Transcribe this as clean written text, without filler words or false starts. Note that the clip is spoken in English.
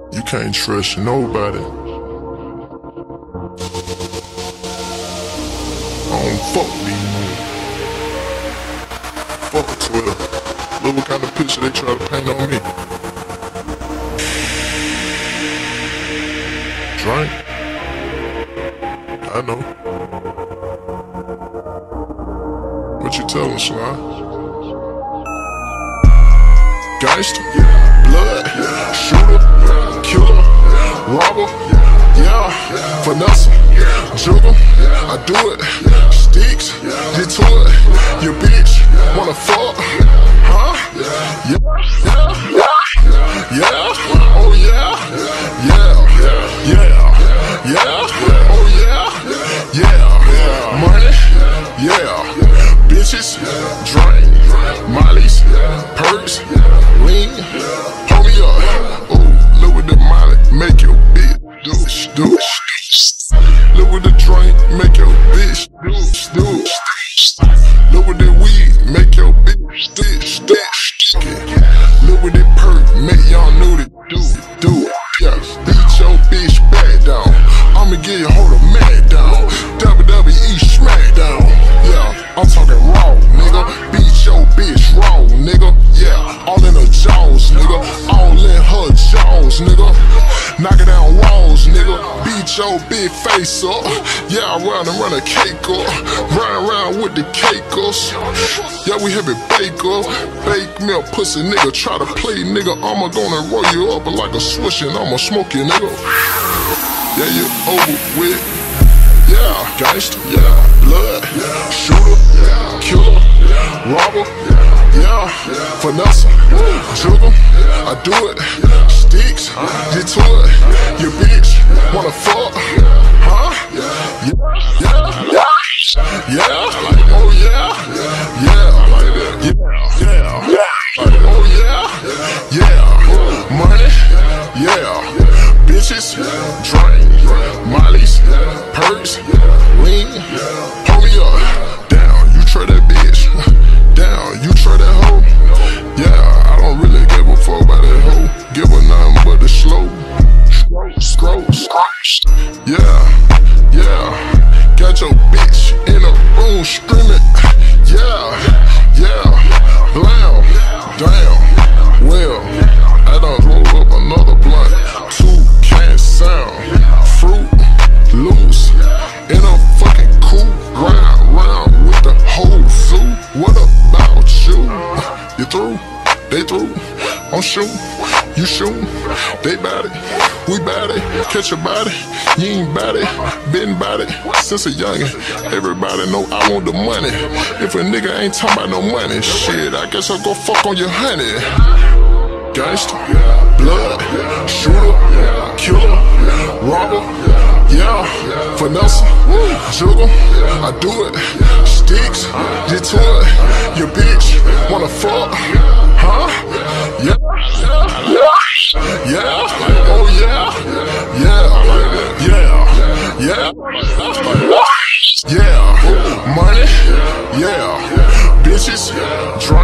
You can't trust nobody. I don't fuck these niggas. Fuck Twitter. Look what kind of picture they try to paint on me. Drink? I know. What you tellin', Sly? Gangster, blood, shooter, killer, robber, yeah, finesse, juggle, I do it, sticks, get to it, your bitch, wanna fuck, huh? Yeah, oh yeah, oh yeah, money, yeah, bitches, drink, mollies, perks, lean, hold me up, ooh, look with the molly, make your bitch do it, look with the drink, make your bitch do it, look with the weed, make your bitch do it, look with the perk, make y'all Nudy do it, yeah, beat your bitch back down, I'ma get your hold of mad down, WWE smackdown, yeah, I'm talking raw, nigga, beat your bitch raw, nigga, yeah, all in her jaws, nigga, all in her jaws, nigga, knock it down walls, nigga, beat your big face up, yeah, I run and run a cake up, run around with the cakers, yeah, we have it bake up, bake me a pussy, nigga, try to play, nigga, I'ma gonna roll you up like a swish and I'ma smoke you, nigga, yeah, you over with, yeah, gangster, yeah, blood, shooter, killer, robber, yeah, finesse, juggle, I do it, sticks, get to it, your bitch, wanna fuck, huh? Yeah, oh yeah, oh yeah, money, yeah, bitches, drink, mollies, perks, lean, hold me up, down, you try that bitch, down, you try that hoe, yeah, I don't really give a fuck about that hoe, give her nothing but the slow, scroll, yeah, got your bitch in a room screaming, yeah, blam, damn, well, I done roll up another blunt, 2 can't sound, fruit, loose, in a fucking cool, round with the whole suit, what about you? You through? They through? I'm shooting, you shooting, they bout it, we bout it, catch a body, you ain't bout it, been bout it, since a youngin', everybody know I want the money, if a nigga ain't talking about no money, shit, I guess I'll go fuck on your honey, gangster, blood, shooter, killer, robber, yeah, finesse, juggle, I do it, sticks, get to it, your bitch, wanna fuck, huh? Yeah, oh yeah, money, yeah, bitches, drunk.